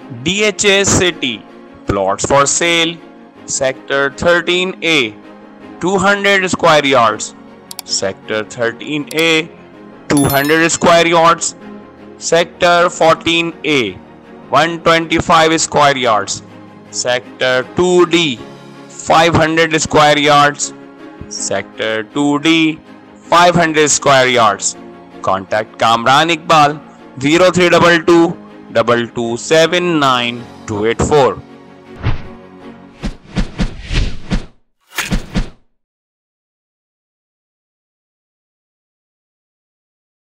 DHA City, plots for sale, Sector 13A, 200 square yards, Sector 13A, 200 square yards, Sector 14A, 125 square yards, Sector 2D, 500 square yards, Sector 2D, 500 square yards. Contact Kamran Iqbal 0322 2279 284.